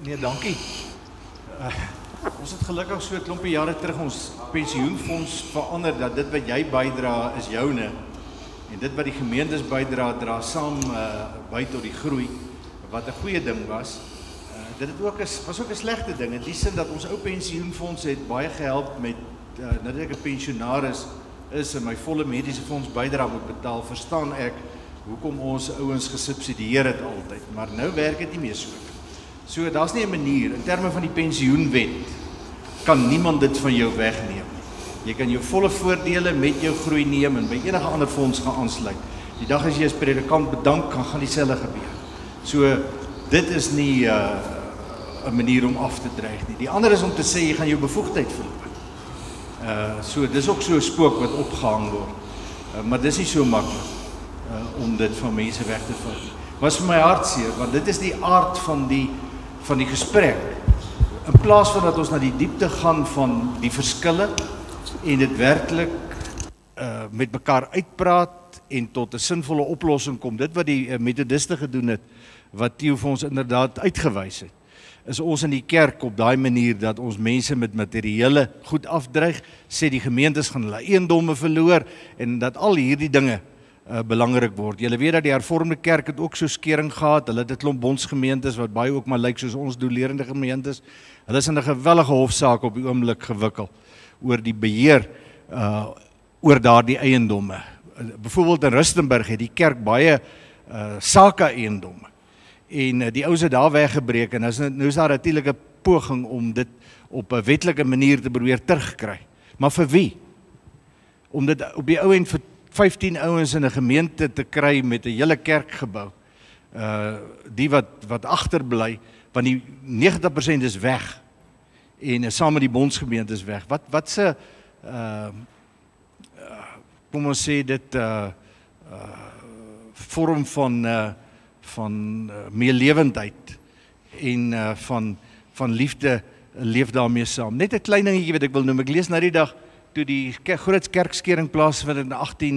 Nee, dankie. Ons het gelukkig so 'n klompie jare terug ons pensioenfonds verander dat dit wat jy bydra is joune en dit wat die gemeentes bydra dra saam by tot die groei, wat 'n goeie ding was. Dit was ook 'n slegte ding in die sin dat ons ou pensioenfonds het baie gehelp met nadat ek 'n pensionaris is en my volle mediese fonds bydra moet betaal, verstaan ek hoekom ons ouens gesubsidieer het altyd, maar nou werk dit nie meer so. So daar's nie 'n manier in terme van die pensioenwet kan niemand dit van jou wegneem. Jy kan jou volle voordele met jou groei neem en by enige ander fonds gaan aansluit. Die dag as jy as predikant bedank, kan dieselfde gebeur. So dit is nie 'n manier om af te dreig nie. Die ander is om te sê jy gaan jou bevoegdheid verloor. So dis ook so 'n spook wat opgehang word. Maar dis nie so maklik om dit van mense weg te vat nie. Was vir my hartseer, want dit is die aard van die gesprek. In plaas van dat ons na die diepte gaan van die verskille en dit werklik met mekaar uitpraat en tot 'n sinvolle oplossing kom, dit wat die metodiste gedoen het, wat Theo vir ons inderdaad uitgewys het, is ons in die kerk op daai manier dat ons mense met materiële goed afdreig, sê die gemeentes gaan hulle eiendomme verloor en dat al hierdie dinge belangrik word. Julle weet dat die hervormde kerk het ook so skering gehad, hulle het 'n klomp bondsgemeentes wat baie ook maar lyk soos ons doelerende gemeentes. Hulle is in 'n gewellige hofsaak op die oomblik gewikkel oor die beheer oor daardie eiendomme. Byvoorbeeld in Rustenburg het die kerk baie sake eiendomme. En die ouens het daar weggebreek en nou is daar natuurlik 'n poging om dit op 'n wetlike manier te probeer terugkry. Maar vir wie? Om dit op die ou end vir 15 ouens in 'n gemeente te kry met 'n hele kerkgebou. Die wat agterbly, want die 90% is weg. En saam met die bondsgemeente is weg. Wat se kom ons sê dit vorm van meelewendheid en van liefde leef daarmee saam. Net 'n klein dingetjie wat ek wil noem. Ek lees nou die dag toe die groot kerkskering plaasvind in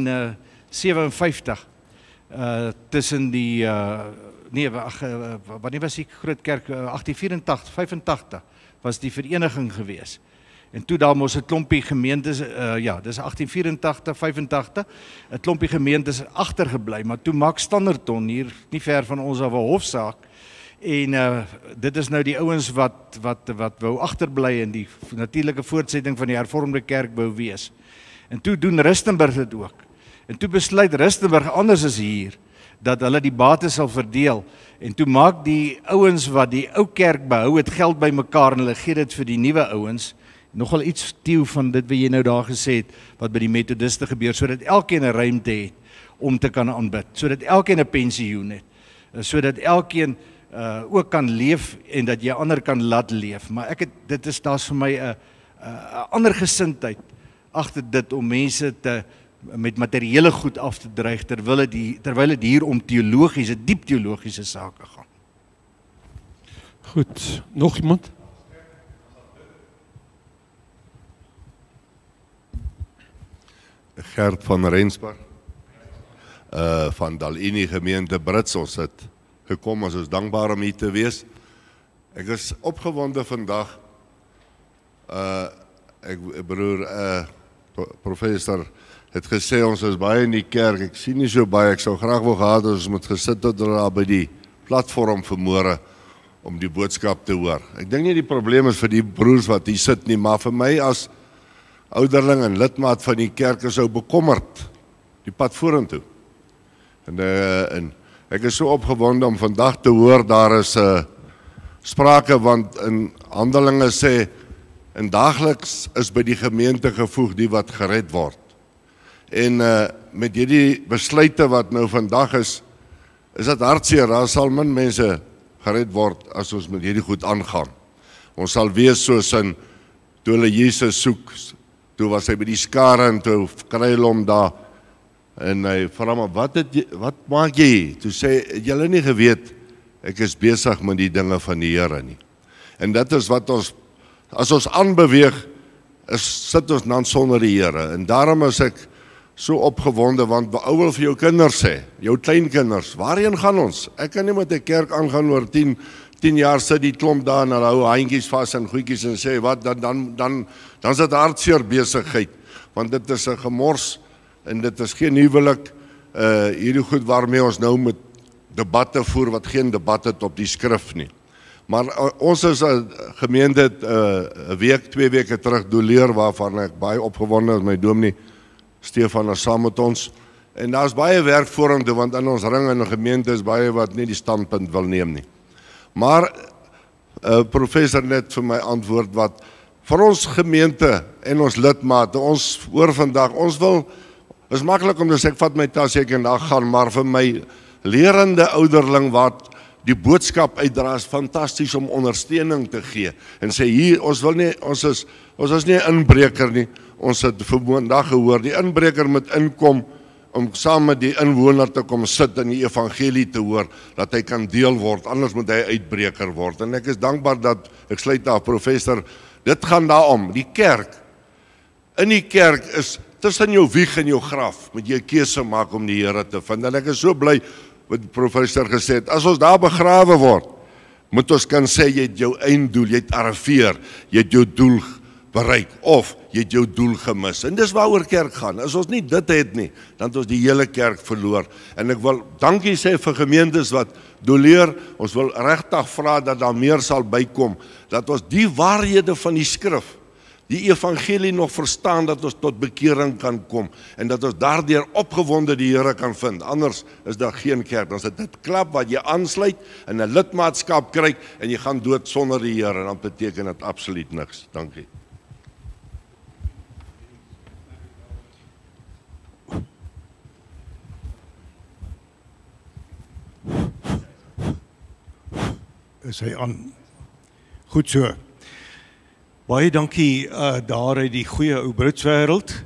1857 tussen die wanneer was die groot kerk 1884, 85 was die vereniging gewees. En toe daar mos 'n klompie gemeentes dis 1884, 85, 'n klompie gemeentes agtergebly, maar toe maak Standerton hier nie ver van ons af 'n hofsaak. En dit is nou die ouens wat wou agterbly in die natuurlike voortsetting van die hervormde kerk wou wees. En toe doen Rustenburg dit ook. En toe besluit Rustenburg anders as hier dat hulle die bates sal verdeel. En toe maak die ouens wat die ou kerk behou het geld bymekaar en hulle gee dit vir die nuwe ouens. Nogal iets Theo van dit wat jy nou daar gesê het wat by die metodiste gebeur, sodat elkeen 'n ruimte het om te kan aanbid, sodat elkeen 'n pensioen het, sodat elkeen ook kan leef en dat jy ander kan laat leef. Maar daar's vir my 'n ander gesindheid agter dit om mense met materiële goed af te dreig terwyl dit hier om diep teologiese sake gaan. Goed, nog iemand? Gert van Rensburg van Dalini gemeente Brits. Ons het gekom, ons is dankbaar om hier te wees. Ek is opgewonde vandag. Professor het gesê ons is baie in die kerk. Ek sien nie so baie. Ek sou graag wil gehad ons moet gesit het daar by die platform vanmôre om die boodskap te hoor. Ek dink nie die probleem is vir die broers wat hier sit nie, maar vir my as ouderling en lidmaat van die kerk is ou bekommerd die pad vorentoe. En ek is so opgewonde om vandag te hoor daar is sprake, want in Handelinge sê en daagliks is by die gemeente gevoeg die wat gered word. En met hierdie besluite wat nou vandag is dit hartseer. Daar sal min mense gered word as ons met hierdie goed aangaan. Ons sal wees soos in toe hulle Jesus soek. Toe was hy by die skare en toe kry hulle hom daar en hy vra hom, wat maak jy? Toe sê, julle nie geweet, ek is besig met die dinge van die Here nie. En dit is wat ons, as ons aanbeweeg, sit ons dan sonder die Here. En daarom is ek so opgewonde, want ou wil vir jou kinders sê, jou kleinkinders, waarheen gaan ons? Ek kan nie met 'n kerk aangaan oor 10, 10 jaar sit die klomp daar en hulle hou handjies vas en goedjies en sê wat dan is dit hartseer besigheid, want dit is 'n gemors en dit is geen huwelik, hierdie goed waarmee ons nou met debatte voer wat geen debat het op die skrif nie. Maar ons is 'n gemeente 'n week, 2 weke terug doleer waarvan ek baie opgewonde is, my dominee Stefan is saam met ons. En daar's baie werk vorentoe want in ons ring in 'n gemeente is baie wat nie die standpunt wil neem nie. Maar professor net vir my antwoord wat vir ons gemeente en ons lidmate, ons hoor vandag, ons wil, is maklik om te sê ek vat my tas ek en daar gaan, maar vir my lerende ouderling wat die boodskap uitdra is fantasties om ondersteuning te gee en sê hier, ons is nie 'n inbreker nie, ons het vandag gehoor, die inbreker moet inkom om saam met die inwoner te kom sit en die evangelie te hoor, dat hy kan deel word, anders moet hy uitbreker word. En ek is dankbaar dat, ek sluit daar professor, dit gaan daarom, die kerk, in die kerk is tussen jou wieg en jou graf, moet jy 'n keuse maak om die Here te vind. En ek is so bly wat die professor gesê het, as ons daar begrawe word, moet ons kan sê, jy het jou einddoel, jy het arriveer, jy het jou doel bereik, of jy het jou doel gemis. En dis waaroor kerk gaan. As ons nie dit het nie, dan het ons die hele kerk verloor. En ek wil dankie sê vir gemeentes wat doleer, ons wil regtig vra dat daar meer sal bykom, dat ons die waarhede van die skrif, die evangelie nog verstaan, dat ons tot bekering kan kom, en dat ons daardeur opgewonde die Here kan vind. Anders is daar geen kerk. Dan is dit klap wat jy aansluit, en 'n lidmaatskap kry, en jy gaan dood sonder die Here, en dan beteken dit absoluut niks. Dankie. Is hy aan? Goed so. Baie dankie daar uit die goeie ou Britswêreld.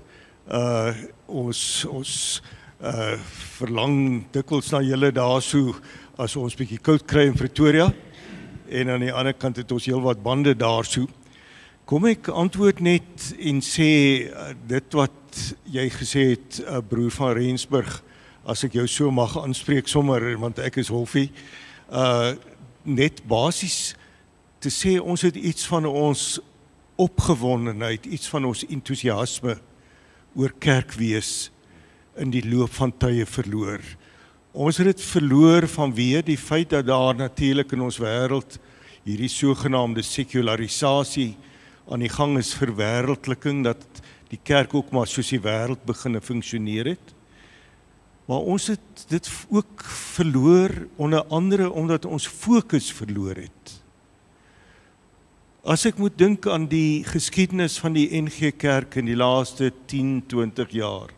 Ons verlang dikwels na julle daarso as ons bietjie koud kry in Pretoria. En aan die ander kant het ons heelwat bande daarso. Kom ek antwoord net en sê dit wat jy gesê het, broer van Rensburg, as ek jou so mag aanspreek sommer, want ek is Wolfie, net basies te sê ons het iets van ons opgewondenheid, iets van ons entoesiasme oor kerkwees in die loop van tye verloor. Ons het dit verloor vanweë die feit dat daar natuurlik in ons wêreld hierdie sogenaamde sekularisasie aan die gang is, verwêreldliking, dat die kerk ook maar soos die wêreld begine funksioneer het. Maar ons het dit ook verloor, onder andere omdat ons fokus verloor het. As ek moet dink aan die geskiedenis van die NG Kerk in die laaste 10-20 jaar,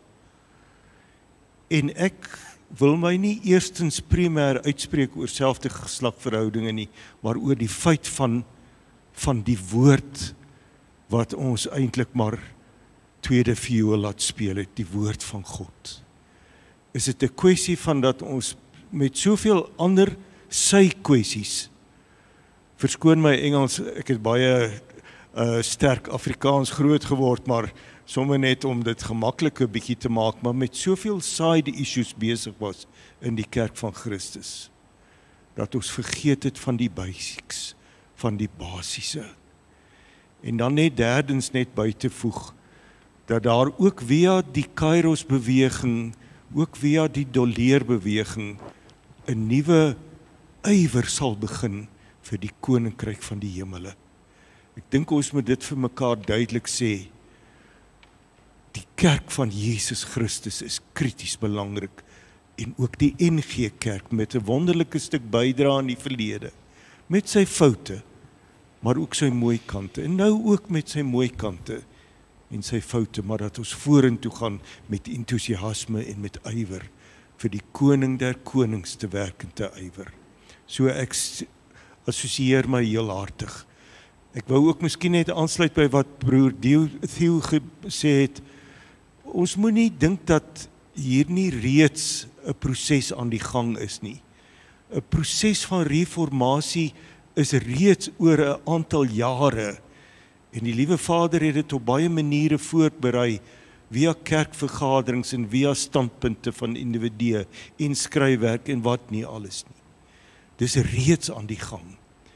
en ek wil my nie eerstens primêr uitspreek oor selfde geslagverhoudinge nie, maar oor die feit van die woord wat ons eintlik maar tweede viool laat speel het, die woord van God. Is dit 'n kwessie van dat ons met soveel ander sy kwessies, verskoon my Engels, ek het baie sterk Afrikaans groot geword, maar sommer net om dit gemaklik 'n bietjie te maak, maar met soveel side issues besig was in die kerk van Christus, dat ons vergeet het van die basics, van die basiese. En dan net derdens net by te voeg, dat daar ook via die Kairos beweging, ook via die doleerbeweging, 'n nuwe ywer sal begin vir die koninkryk van die hemele. Ek dink ons moet dit vir mekaar duidelik sê. Die kerk van Jesus Christus is krities belangrik, en ook die NG Kerk met 'n wonderlike stuk bydra in die verlede, met sy foute, maar ook sy mooi kante, en nou ook met sy mooi kante en sy foute, maar dat ons vorentoe gaan met entoesiasme en met ywer vir die koning der konings te werk en te ywer. So ek assosieer my heel hartig. Ek wou ook miskien net aansluit by wat broer Theo gesê het. Ons moet nie dink dat hier nie reeds 'n proses aan die gang is nie. 'n Proses van reformatie is reeds oor 'n aantal jare, en die liewe Vader het dit op baie maniere voorberei, via kerkvergaderings en via standpunte van individue en skryfwerk en wat nie alles nie. Dis reeds aan die gang.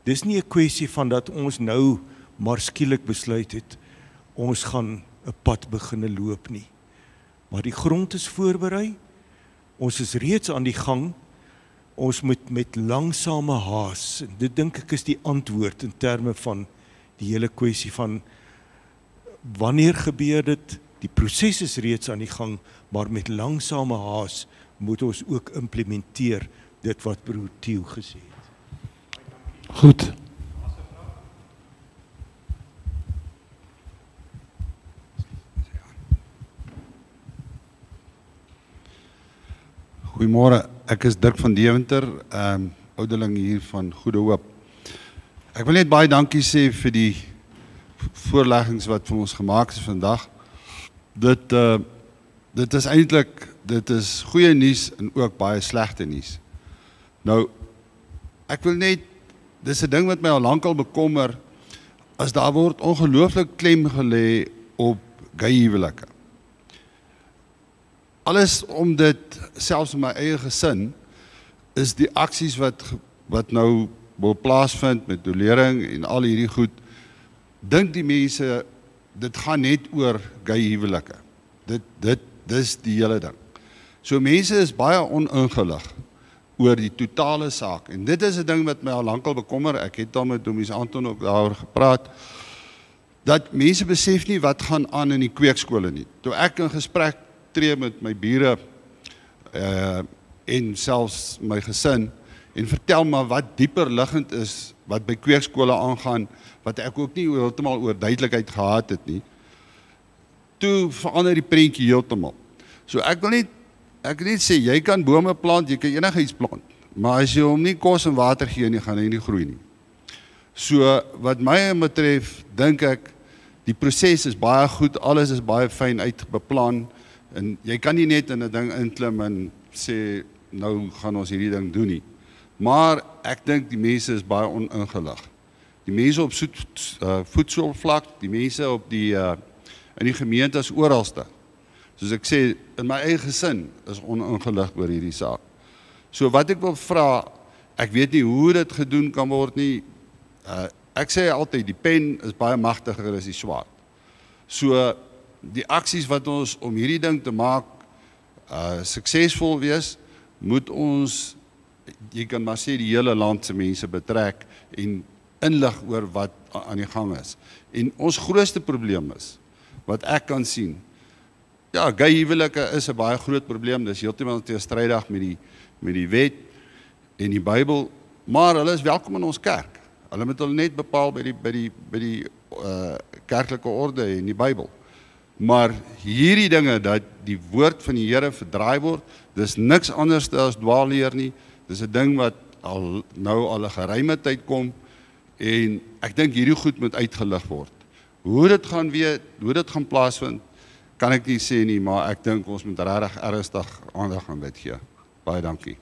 Dis nie 'n kwessie van dat ons nou maar skielik besluit het, ons gaan 'n pad begine loop nie. Maar die grond is voorberei, ons is reeds aan die gang, ons moet met langsame haas, en dit dink ek is die antwoord in terme van die hele kwessie van wanneer gebeur dit, die proses is reeds aan die gang, maar met langsame haas moet ons ook implementeer dit wat broer Theo gesê het. Goed. Goeiemôre, ek is Dirk van Deventer, ouderling hier van Goede Hoop. Ek wil net baie dankie sê vir die voorleggings wat vir ons gemaak is vandag. Dit is eintlik, dit is goeie nuus en ook baie slegte nuus. Nou, ek wil net, dis 'n ding wat my al lankal bekommer, as daar word ongelooflik klem gelê op gay huwelike. Alles om dit, selfs in my eie gesin, is die aksies wat nou wil plaasvind met dolering en al hierdie goed, dink die mense, dit gaan net oor gay huwelike. Dis die hele ding. So mense is baie oningelig oor die totale saak. En dit is 'n ding wat my al lankal bekommer. Ek het al met Domies Anton ook daaroor gepraat, dat mense besef nie wat gaan aan in die kweekskole nie. Toe ek in gesprek tree met my bure en selfs my gesin, en vertel maar wat dieper liggend is, wat by kweekskole aangaan, wat ek ook nie heeltemal oor duidelikheid gehad het nie, toe verander die prentjie heeltemal. So ek wil net sê, jy kan bome plant, jy kan enigiets plant, maar as jy hom nie kos en water gee nie, gaan hy nie groei nie. So wat my betref, dink ek, die proses is baie goed, alles is baie fyn uitbeplan, en jy kan nie net in 'n ding inklim en sê, nou gaan ons hierdie ding doen nie. Maar ek dink die mense is baie oningelig. Die mense op voedselvlak, die mense op in die gemeente is oralste. Soos ek sê, in my eie gesin is oningelig oor hierdie saak. So wat ek wil vra, ek weet nie hoe dit gedoen kan word nie. Ek sê altyd, die pen is baie magtiger as die swaard. So die aksies wat ons om hierdie ding te maak suksesvol wees, moet ons, jy kan maar sê, die hele land se mense betrek en inlig oor wat aan die gang is. En ons grootste probleem is, wat ek kan sien, ja, gay huwelike is 'n baie groot probleem, dis heeltemal teenstrydig met die wet en die Bybel, maar hulle is welkom in ons kerk. Hulle moet hulle net bepaal by die kerklike orde en die Bybel. Maar hierdie dinge, dat die woord van die Here verdraai word, dis niks anders as dwaalleer nie. Dis 'n ding wat al 'n geruime tyd kom, en ek dink hierdie goed moet uitgelig word. Hoe dit gaan plaasvind, kan ek nie sê nie, maar ek dink ons moet regtig ernstig aandag aan dit gee. Baie dankie.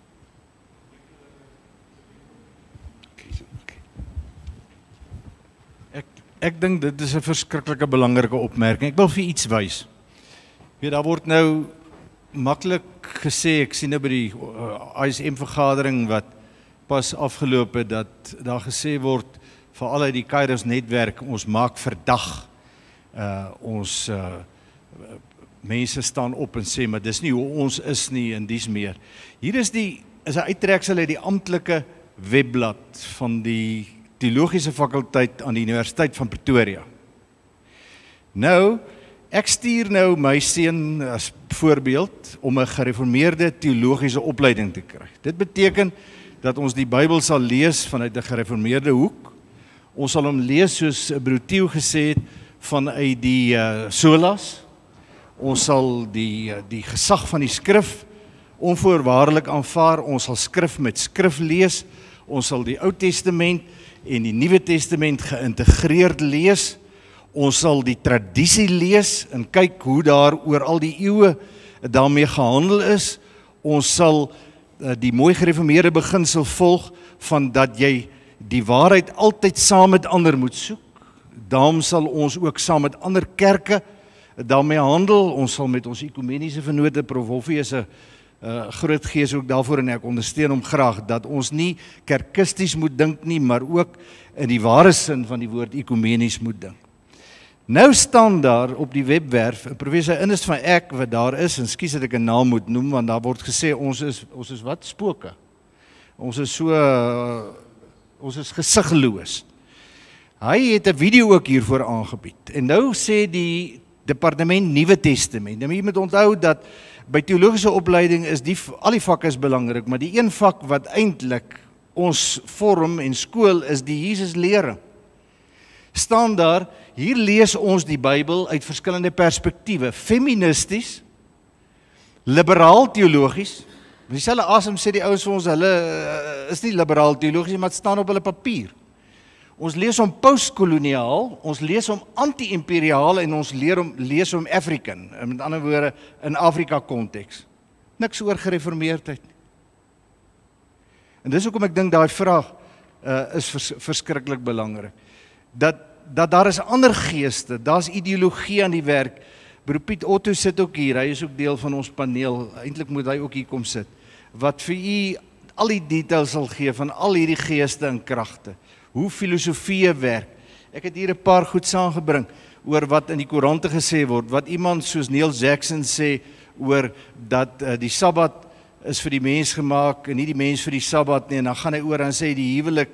Ek dink dit is 'n verskriklike belangrike opmerking. Ek wil vir iets wys. Weet, daar word nou maklik gesê, ek sien nou by die ISM-vergadering wat pas afgeloop het, dat daar gesê word, veral uit die Kairos netwerk, ons maak verdag. Ons mense staan op en sê, maar dis nie hoe ons is nie, en dis meer. Hier is 'n uittreksel uit die amptelike webblad van die Teologiese fakulteit aan die Universiteit van Pretoria. Nou, ek stuur nou my seun as voorbeeld om 'n gereformeerde teologiese opleiding te kry. Dit beteken dat ons die Bybel sal lees vanuit 'n gereformeerde hoek. Ons sal hom lees soos broer Theo gesê het, vanuit die solas. Ons sal die gesag van die skrif onvoorwaardelik aanvaar. Ons sal skrif met skrif lees. Ons sal die Ou Testament en die Nuwe Testament geïntegreerd lees. Ons sal die tradisie lees en kyk hoe daar oor al die eeue daarmee gehandel is. Ons sal die mooi gereformeerde beginsel volg van dat jy die waarheid altyd saam met ander moet soek. Daarom sal ons ook saam met ander kerke daarmee handel. Ons sal met ons ekumeniese vennote, Prof Hoffie is 'n groot gees ook daarvoor en ek ondersteun hom graag, dat ons nie kerkisties moet dink nie, maar ook in die ware sin van die woord ekumenies moet dink. Nou staan daar op die webwerf, professor Ines van Eck wat daar is, en skus dat ek 'n naam moet noem, want daar word gesê, ons is wat? Spooke. Ons is ons is gesigloos. Hy het 'n video ook hiervoor aangebied. En nou sê die departement Nuwe Testament. Nou jy moet onthou dat by teologiese opleiding is al die vakke is belangrik, maar die een vak wat eintlik ons vorm en skool is die Jesuslering. Staan daar, hier lees ons die Bybel uit verskillende perspektiewe, feministies, liberaal teologies. Dieselfde asem sê die ouens vir ons, hulle is nie liberaal teologies, maar het staan op hulle papier. Ons lees hom postkoloniaal, ons lees hom anti-imperiaal en ons lees hom African, met ander woorde in Afrika konteks. Niks oor gereformeerdheid. En dis hoekom ek dink daai vraag is verskriklik belangrik. Dat daar is ander geeste, daar's ideologie aan die werk. Broer Piet Otto sit ook hier, hy is ook deel van ons paneel, eintlik moet hy ook hier kom sit, wat vir u al die details sal gee van al hierdie geeste en kragte, hoe filosofie werk. Ek het hier 'n paar goed saamgebring oor wat in die koerante gesê word, wat iemand soos Neil Jackson sê oor dat die Sabbat is vir die mens gemaak en nie die mens vir die Sabbat nie, en dan gaan hy oor en sê die huwelik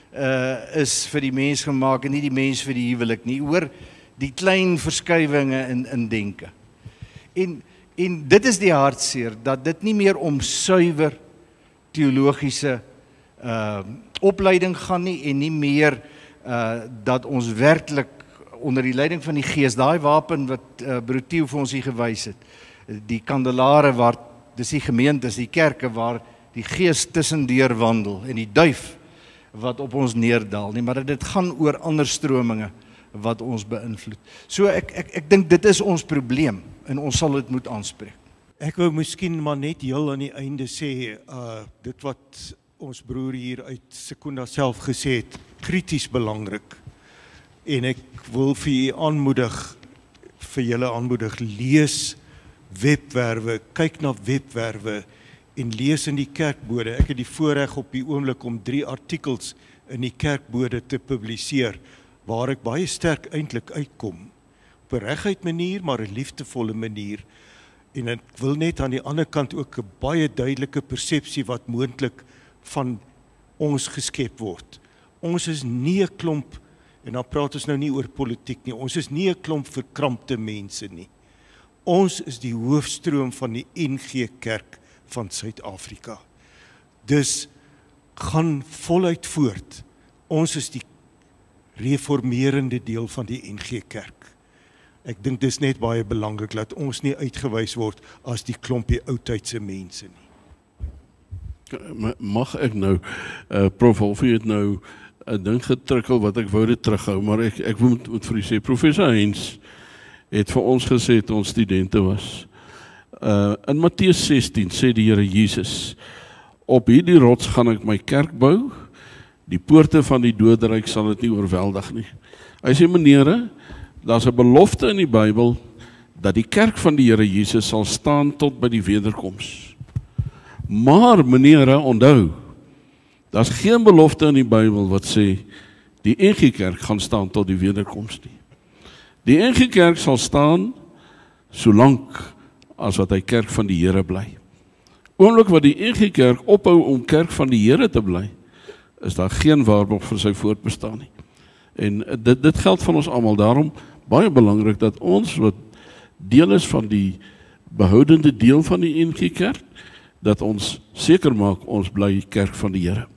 is vir die mens gemaak en nie die mens vir die huwelik nie, oor die klein verskywinge in denke. En dit is die hartseer, dat dit nie meer om suiwer teologiese opleiding gaan nie, en nie meer dat ons werklik onder die leiding van die Gees, daai wapen wat Broer Theo vir ons hier gewys het, die kandelare waar, dis die gemeentes, die kerke waar die Gees tussendeur wandel, en die duif wat op ons neerdal nie, maar dit gaan oor ander strominge wat ons beïnvloed. So ek dink dit is ons probleem en ons sal dit moet aanspreek. Ek wou miskien maar net heel aan die einde sê, dit wat ons broer hier uit Secunda self gesê het, krities belangrik. En ek wil vir julle aanmoedig, lees webwerwe, kyk na webwerwe en lees in die kerkbode. Ek het die voorreg op die oomblik om 3 artikels in die kerkbode te publiseer, waar ek baie sterk eintlik uitkom. Op 'n reguit manier, maar 'n liefdevolle manier. En ek wil net aan die ander kant ook 'n baie duidelike persepsie wat moontlik van ons geskep word. Ons is nie 'n klomp, en dan praat ons nou nie oor politiek nie, ons is nie 'n klomp verkrampte mense nie. Ons is die hoofstroom van die NG Kerk van Suid-Afrika. Dus gaan voluit voort. Ons is die reformerende deel van die NG Kerk. Ek dink dis net baie belangrik dat ons nie uitgewys word as die klompie oudtydse mense nie. Mag ek nou, Prof Wolfie het nou 'n ding getrikkel wat ek wou dit terughou, maar ek moet vir u sê, Professor Heinz het vir ons gesê toe ons studente was. In Matteus 16 sê die Here Jesus, op hierdie rots gaan ek my kerk bou, die poorte van die doderyk sal dit nie oorweldig nie. Hy sê, menere, daar's 'n belofte in die Bybel, dat die kerk van die Here Jesus sal staan tot by die wederkoms. Maar, menere, onthou, daar's geen belofte in die Bybel wat sê, die NG Kerk gaan staan tot die wederkoms nie. Die NG Kerk sal staan, solank as wat hy kerk van die Here bly. Oomblik wat die NG Kerk ophou om kerk van die Here te bly, is daar geen waarborg vir sy voortbestaan nie. En dit geld van ons almal, daarom baie belangrik dat ons wat deel is van die behoudende deel van die NG Kerk, dat ons seker maak ons bly kerk van die Here.